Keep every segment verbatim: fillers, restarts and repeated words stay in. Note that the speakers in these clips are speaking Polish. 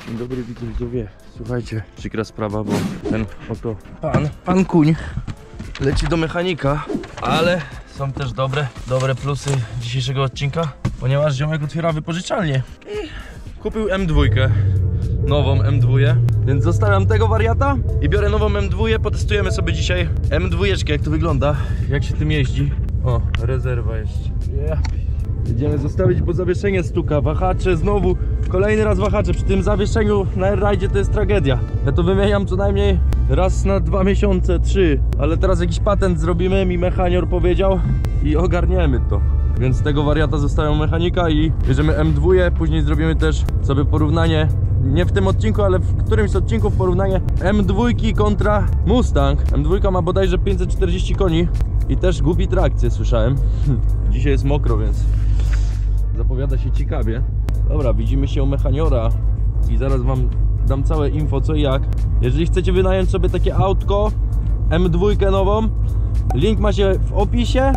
Dzień dobry widzowie, słuchajcie, przykra sprawa, bo ten oto pan, pan kuń leci do mechanika, ale są też dobre, dobre plusy dzisiejszego odcinka, ponieważ ziomek otwiera wypożyczalnię i kupił M dwa, nową M dwa, więc zostawiam tego wariata i biorę nową M dwa, potestujemy sobie dzisiaj M dwa, jak to wygląda, jak się tym jeździ. O, rezerwa jeszcze. Yeah. Idziemy zostawić, bo zawieszenie stuka, wahacze znowu, kolejny raz wahacze, przy tym zawieszeniu na airridzie to jest tragedia. Ja to wymieniam co najmniej raz na dwa miesiące, trzy, ale teraz jakiś patent zrobimy, mi mechanior powiedział i ogarniemy to. Więc tego wariata zostawiam mechanika i bierzemy M dwa, później zrobimy też sobie porównanie, nie w tym odcinku, ale w którymś z odcinków porównanie M dwa kontra Mustang. M dwa ma bodajże pięćset czterdzieści koni i też gubi trakcję, słyszałem. Dzisiaj jest mokro, więc zapowiada się ciekawie. Dobra, widzimy się u mechaniora i zaraz wam dam całe info co i jak. Jeżeli chcecie wynająć sobie takie autko M dwa nową, link macie w opisie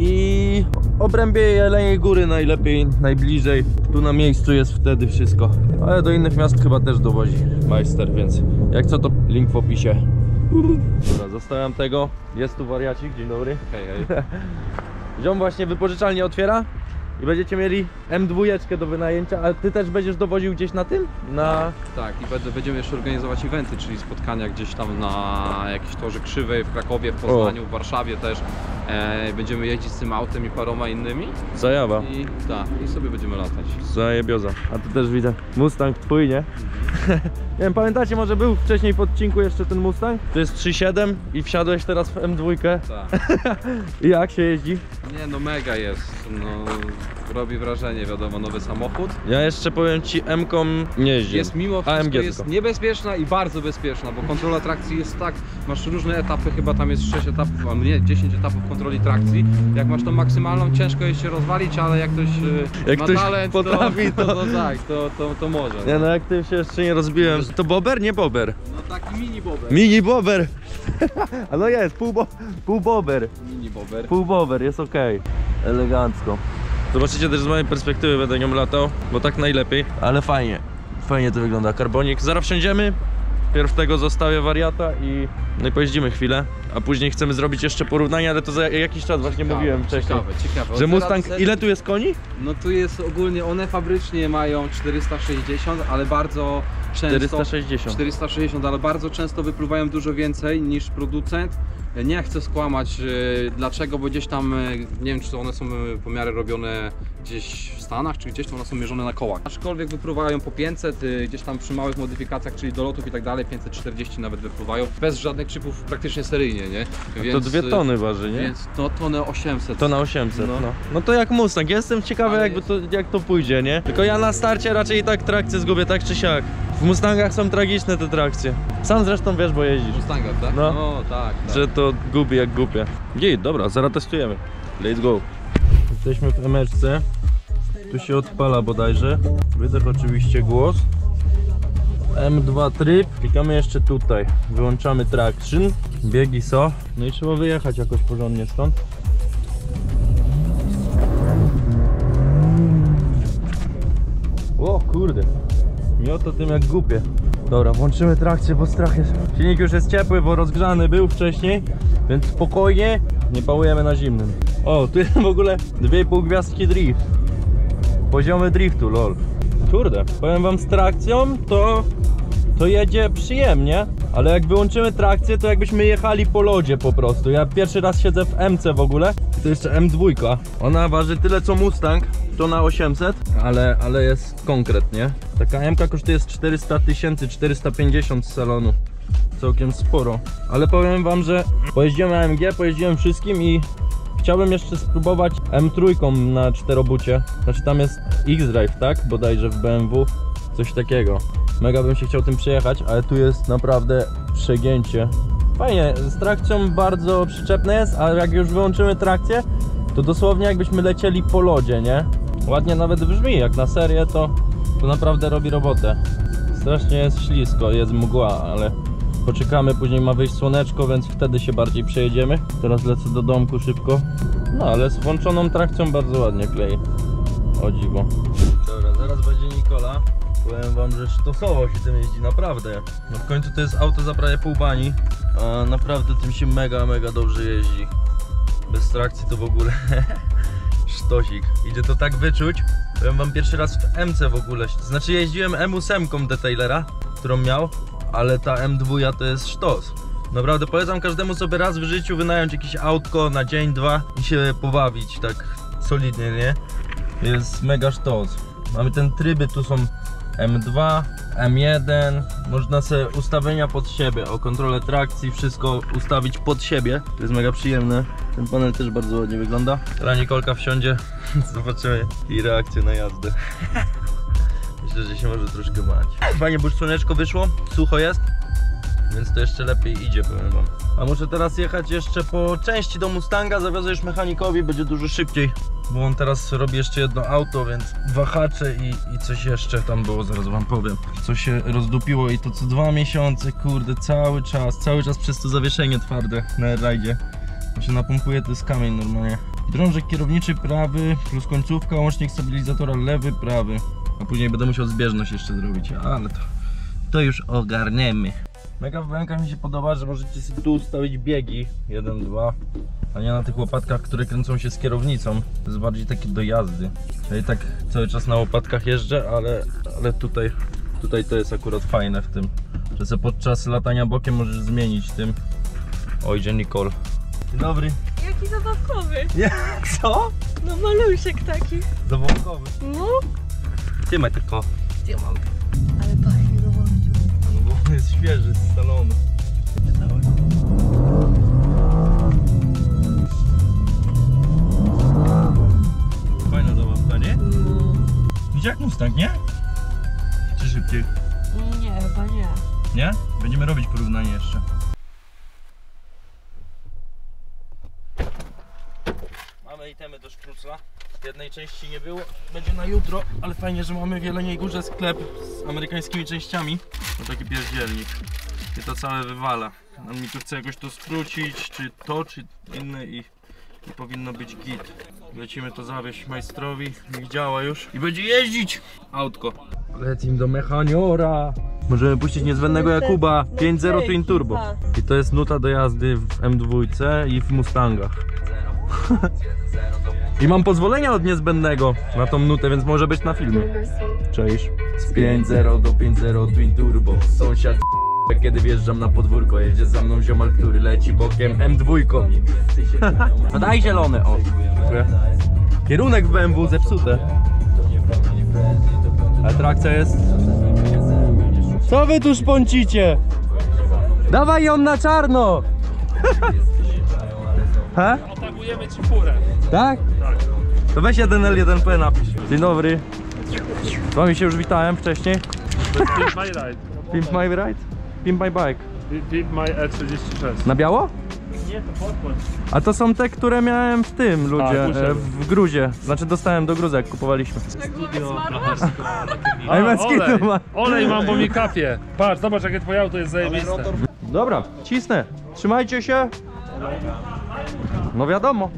i obrębie Jeleniej Góry najlepiej, najbliżej. Tu na miejscu jest wtedy wszystko. Ale do innych miast chyba też dowozi majster, więc jak co to link w opisie. Dobra, zostawiam tego. Jest tu wariacik, dzień dobry. Hej, hej. Ziom właśnie wypożyczalnię otwiera i będziecie mieli M dwa do wynajęcia, ale ty też będziesz dowoził gdzieś na tym? Na... Tak, i będziemy jeszcze organizować eventy, czyli spotkania gdzieś tam na jakiejś torze krzywej w Krakowie, w Poznaniu, o. w Warszawie też. E, będziemy jeździć z tym autem i paroma innymi. Zajawa. I tak, i sobie będziemy latać. Zajebioza. A tu też widzę Mustang twój, nie? Mhm. Nie wiem, pamiętacie, może był wcześniej w odcinku jeszcze ten Mustang? To jest trzy siedem i wsiadłeś teraz w M dwa. Tak. I jak się jeździ? Nie no, mega jest. No, robi wrażenie, wiadomo, nowy samochód. Ja jeszcze powiem ci, M-ką nie jeździ. Jest mimo wszystko jest niebezpieczna i bardzo bezpieczna, bo kontrola trakcji jest tak, masz różne etapy, chyba tam jest sześć etapów, a nie, dziesięć etapów kontroli trakcji. Jak masz tą maksymalną, ciężko jest się rozwalić, ale jak ktoś jak ma ktoś talent, potrafi, to, to, to, to tak, to, to, to może. Nie no, no jak tym się jeszcze nie rozbiłem. To bober? Nie bober. No taki mini bober. Mini bober. A no jest, pół, bo, pół bober. Mini bober. Pół bober, jest ok. Elegancko. Zobaczycie też z mojej perspektywy, będę nią latał, bo tak najlepiej. Ale fajnie, fajnie to wygląda. Karbonik. Zaraz wsiądziemy. Pierw tego zostawię wariata i no i pojeździmy chwilę, a później chcemy zrobić jeszcze porównanie, ale to za jakiś czas właśnie ciekawe, mówiłem wcześniej. Ciekawe, ciekawe. Że Mustang, ile tu jest koni? No tu jest ogólnie, one fabrycznie mają czterysta sześćdziesiąt, ale bardzo często... czterysta sześćdziesiąt. czterysta sześćdziesiąt, ale bardzo często wypływają dużo więcej niż producent. Nie chcę skłamać yy, dlaczego, bo gdzieś tam, yy, nie wiem czy to one są yy, pomiary robione gdzieś w Stanach, czy gdzieś to one są mierzone na kołach. Aczkolwiek wypływają po pięćset, yy, gdzieś tam przy małych modyfikacjach, czyli do lotów i tak dalej, pięćset czterdzieści nawet wypływają, bez żadnych chipów praktycznie seryjnie, nie? Więc, to dwie tony waży, nie? Więc to tonę osiemset. To na osiemset, no. No. No to jak Mustang, jestem ciekawy jakby to, jak to pójdzie, nie? Tylko ja na starcie raczej i tak trakcję zgubię, tak czy siak. W Mustangach są tragiczne te trakcje. Sam zresztą wiesz, bo jeździsz. W Mustangach, tak? No, no tak, tak. Że to gubi jak głupie. Git, dobra, zaraz testujemy. Let's go. Jesteśmy w emeczce. Tu się odpala bodajże. Wydech oczywiście głos. M dwa tryb. Klikamy jeszcze tutaj. Wyłączamy traction. Biegi są. No i trzeba wyjechać jakoś porządnie stąd. O kurde. Miota tym jak głupie. Dobra, włączymy trakcję, bo strach jest. Silnik już jest ciepły, bo rozgrzany był wcześniej, więc spokojnie, nie pałujemy na zimnym. O, tu jest w ogóle dwie i pół gwiazdki drift. Poziomy driftu, lol. Kurde, powiem wam, z trakcją to, to jedzie przyjemnie, ale jak wyłączymy trakcję, to jakbyśmy jechali po lodzie po prostu. Ja pierwszy raz siedzę w M C w ogóle, to jeszcze M dwa. Ona waży tyle co Mustang, to na osiemset, ale, ale jest konkretnie. Taka M K kosztuje czterysta tysięcy, czterysta pięćdziesiąt z salonu. Całkiem sporo. Ale powiem wam, że pojeździłem A M G, pojeździłem wszystkim i chciałbym jeszcze spróbować M trzy na czterobucie. Znaczy tam jest X-Drive, tak? Bodajże w B M W. Coś takiego. Mega bym się chciał tym przejechać, ale tu jest naprawdę przegięcie. Fajnie, z trakcją bardzo przyczepne jest, a jak już wyłączymy trakcję, to dosłownie jakbyśmy lecieli po lodzie, nie? Ładnie nawet brzmi, jak na serię to, to naprawdę robi robotę. Strasznie jest ślisko, jest mgła, ale poczekamy, później ma wyjść słoneczko, więc wtedy się bardziej przejedziemy. Teraz lecę do domku szybko. No ale z włączoną trakcją bardzo ładnie klei. O dziwo. Dobra, zaraz będzie Nikola. Powiem wam, że sztosowo się tym jeździ, naprawdę. No w końcu to jest auto za prawie pół bani, a naprawdę tym się mega, mega dobrze jeździ. Bez trakcji to w ogóle sztosik. Idzie to tak wyczuć. Powiem wam, pierwszy raz w M C w ogóle. Znaczy jeździłem M osiem detailera, którą miał, ale ta M dwa to jest sztos. Naprawdę polecam każdemu sobie raz w życiu wynająć jakieś autko na dzień, dwa i się pobawić tak solidnie, nie? Jest mega sztos. Mamy ten tryby, tu są M dwa, M jeden. Można sobie ustawienia pod siebie, o kontrolę trakcji, wszystko ustawić pod siebie. To jest mega przyjemne. Ten panel też bardzo ładnie wygląda. Teraz Nikolka wsiądzie, zobaczymy jej reakcję na jazdę. Myślę, że się może troszkę bać. Fajnie, bo już słoneczko wyszło, sucho jest, więc to jeszcze lepiej idzie, powiem wam. A muszę teraz jechać jeszcze po części do Mustanga, zawiozę już mechanikowi, będzie dużo szybciej. Bo on teraz robi jeszcze jedno auto, więc wahacze i, i coś jeszcze tam było, zaraz wam powiem. Co się rozdupiło i to co dwa miesiące, kurde, cały czas, cały czas przez to zawieszenie twarde na airride'zie. To się napompuje, to jest kamień normalnie. Drążek kierowniczy prawy, plus końcówka, łącznik stabilizatora lewy, prawy. A później będę musiał zbieżność jeszcze zrobić, ale to, to już ogarniemy. Mega w B M kach mi się podoba, że możecie sobie tu ustawić biegi jeden, dwa, a nie na tych łopatkach, które kręcą się z kierownicą. To jest bardziej takie do jazdy. Ja i tak cały czas na łopatkach jeżdżę, ale, ale tutaj, tutaj to jest akurat fajne w tym, że sobie podczas latania bokiem możesz zmienić tym. Oj, dzień Nicole. Dzień dobry. Jaki zabawkowy. Jak co? No maluszek taki. Zabawkowy. No. Gdzie ma tylko? Gdzie mam? Ale pachnie nowością. No bo on jest świeży z salonu. Fajna zabawka, nie? No. Widzisz jak Mustang, nie? Czy szybciej? Nie, chyba nie. Nie? Będziemy robić porównanie jeszcze. Mamy itemy do szprucla. Jednej części nie było, będzie na jutro, ale fajnie, że mamy w Jeleniej Górze sklep z amerykańskimi częściami. To taki pierdzielnik. I to całe wywala. On mi tu chce jakoś to skrócić, czy to, czy inne i, i powinno być git. Lecimy to zawieźć majstrowi, niech działa już i będzie jeździć autko. Lecimy do mechaniora. Możemy puścić niezbędnego Jakuba pięć zero Twin Turbo. I to jest nuta do jazdy w M dwa i w Mustangach. I mam pozwolenia od niezbędnego na tą nutę, więc może być na filmie. Cześć. Z pięć zero do pięć zero Twin Turbo. Sąsiad kiedy wjeżdżam na podwórko, jedzie za mną ziomal, który leci bokiem M dwa. No daj zielone, o. Dziękuję. Kierunek w B M W zepsute. A trakcja jest... Co wy tu szponcicie? Dawaj ją na czarno! Ha? Otagujemy ci furę. Tak? Tak. To weź jeden L jeden P napisz. Dzień dobry. Z wami się już witałem wcześniej. To jest Pimp My Ride. Pimp my ride? Pimp my bike. Pimp My E trzydzieści sześć. Na biało? Nie, to podkład. A to są te, które miałem w tym, ludzie, A, e, w gruzie. Znaczy dostałem do gruzek, kupowaliśmy. Tak głowie smarła? A, A, męski olej. tu ma. Olej mam, bo mi kapie. Patrz, zobacz jakie twoje auto jest zajebiste. Dobra, cisnę. Trzymajcie się. No wiadomo.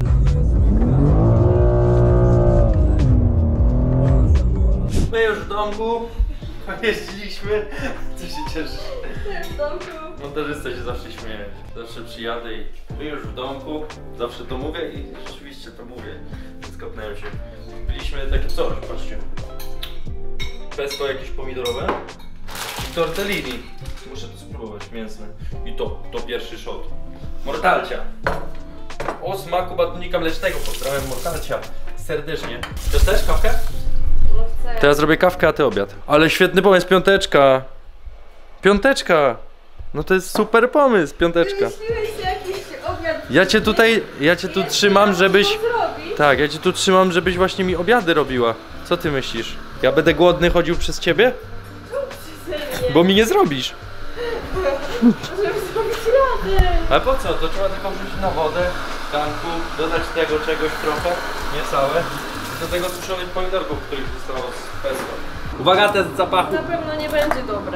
My już w domku. Jeździliśmy. Co się cieszysz? W domku. Montażysta się zawsze śmieje. Zawsze przyjadę i my już w domku. Zawsze to mówię i rzeczywiście to mówię. Skapnąłem się. Byliśmy takie coś, patrzcie. Pesto jakieś pomidorowe i tortellini. Muszę to spróbować, mięsne. I to, to pierwszy shot. Mortalcia. O smaku batonika mlecznego. Pozdrawiam Mortalcia serdecznie. Chcesz też kawkę? No chcę. Teraz zrobię kawkę, a ty obiad. Ale świetny pomysł, piąteczka. Piąteczka. No to jest super pomysł, piąteczka. Wymyśliłeś sobie jakiś obiad. Ja cię tutaj, ja cię tu trzymam, żebyś... Co zrobić? Tak, ja cię tu trzymam, żebyś właśnie mi obiady robiła. Co ty myślisz? Ja będę głodny chodził przez ciebie? Bo mi nie zrobisz. Żeby zrobić radę. Ale po co? To trzeba tylko wrzucić na wodę, garnku, dodać tego czegoś trochę, nie całe. I do tego suszonych pomidorków, których zostało z pesto. Uwaga, test zapachu. Na pewno nie będzie dobre.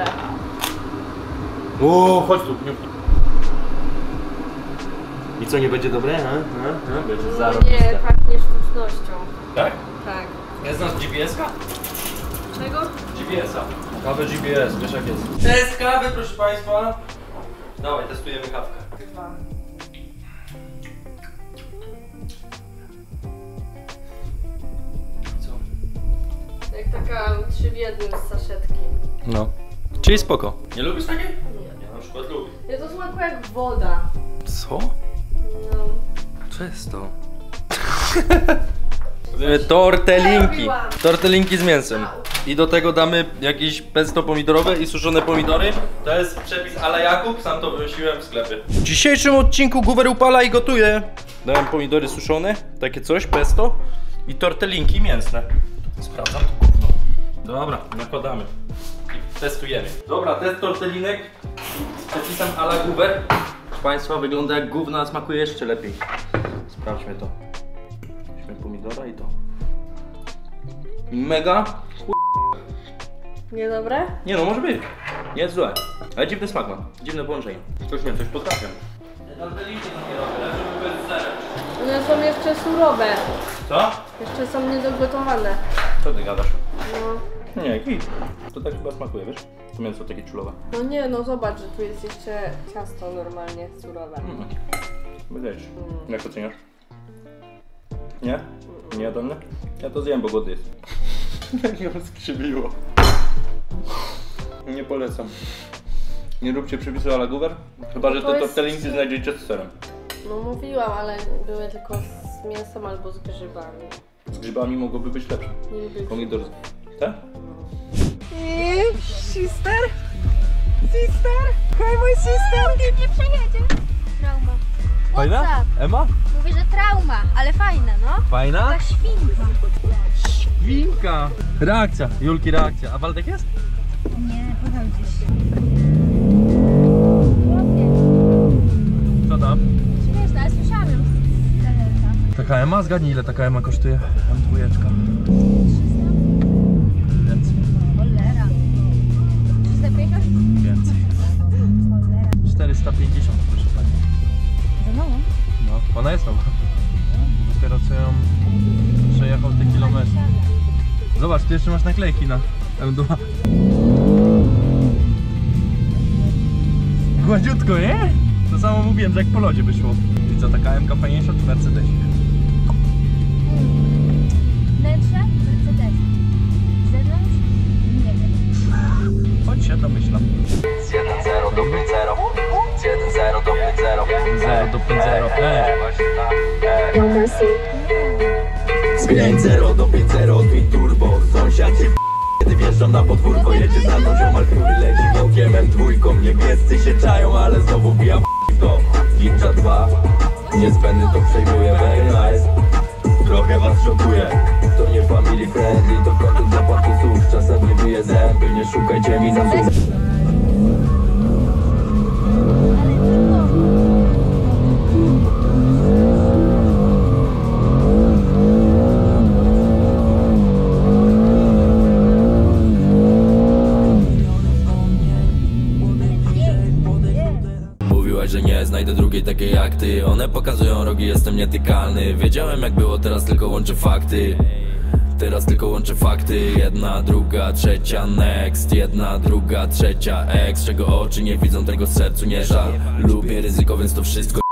O, chodź tu. I co, nie będzie dobre? A? A? A? Będzie No zarobiste. nie, pachnie sztucznością. Tak? Tak. Nie znasz G P S-ka? Czego? G P S-a. Kawę G P S, wiesz jak jest. Test kawy, proszę państwa. Dawaj, testujemy kawkę. Dwa. Co? Jak taka trzy w jednym z saszetki. No. Czyli spoko. Nie lubisz takiej? Nie. Ja na przykład lubię. Ja to smakuje jak woda. Co? No. Co jest to? Tortelinki. Robiłam. Tortelinki z mięsem. I do tego damy jakieś pesto pomidorowe i suszone pomidory. To jest przepis a la Jakub, sam to wymyśliłem w sklepie. W dzisiejszym odcinku Guwer upala i gotuje. Dałem pomidory suszone, takie coś, pesto i tortelinki mięsne. Sprawdzam to gówno. Dobra, nakładamy. I testujemy. Dobra, test tortelinek z przepisem a la Guwer. Proszę państwa, wygląda jak gówno, a smakuje jeszcze lepiej. Sprawdźmy to. Weźmy pomidora i to. Mega. Niedobre? Nie no, może być. Nie jest złe. Ale dziwny smak ma. Dziwne połączenie. Coś nie, coś potrafię. Tortelinki to nie robię, lepsze by z serem. One są jeszcze surowe. Co? Jeszcze są niedogotowane. Co ty gadasz? No. Nie, kwit. To tak chyba smakuje, wiesz? To mięso takie czulowe. No nie, no zobacz, że tu jest jeszcze ciasto normalnie surowe. Mm. Wydaje ci. Jak oceniasz? Nie? Nie jadalne? Ja to zjem, bo głodny jest. Jak ją skrzywiło. Nie polecam. Nie róbcie przepisu a la Guwer. Chyba, że To te jest- tortelinki znajdziecie z serem. No mówiłam, ale były tylko z mięsem albo z grzybami. Z grzybami mogłoby być lepsze. Nie lubię Pomidor. Tak? Sister? Sister? Hej, mój sister! Ty nie przejedzie. Trauma. Fajna? What's up? Ema? Mówię, że trauma, ale fajna, no. Fajna? Ta świnka. Winka! Reakcja, Julki reakcja. A Waldek jest? Nie, podam gdzieś. Co tam? Śmieszne, ale słyszałam ją z daleka. Taka Ema? Zgadnij ile taka Ema kosztuje? M dwójeczka. Więcej. Cholera. trzysta pięćdziesiąt? Więcej. Cholera. czterysta pięćdziesiąt, proszę pani. Za mało? No, ona jest nowa. Dopiero co ją przejechał te kilometry. Zobacz, ty jeszcze masz naklejki na M dwa. Gładziutko, nie? To samo mówiłem, że jak po lodzie by szło. I co, taka M K fajniejsza czy Mercedesik? Wnętrze? Mercedes. Z zewnątrz? Nie wiem. Chodź się domyślam. Z jeden zero do pięć zero. Z jeden zero do pięć zero. zero do pięć zero. E. Z pięć zero do pięć zero, twin turbo. Sąsiad się f***, kiedy wjeżdżam na podwórko. Jedzie za mną ziomal, który leci wałkiem M dwa. Niebiescy się czają, ale znowu bijam f***ko. Gincha dwa, niezbędny to przejmuje, very nice. Trochę was szokuje, to nie family friendly. To kontent dla patusów, czasem wybije zęby. Nie szukajcie mi za słów. Mówiłaś, że nie znajdę drugiej takiej jak ty. One pokazują rogi, jestem nietykalny. Wiedziałem jak było, teraz tylko łączę fakty. Teraz tylko łączę fakty. Jedna, druga, trzecia, next. Jedna, druga, trzecia, ex. Czego oczy nie widzą, tego sercu nie żal. Lubię ryzyko, więc to wszystko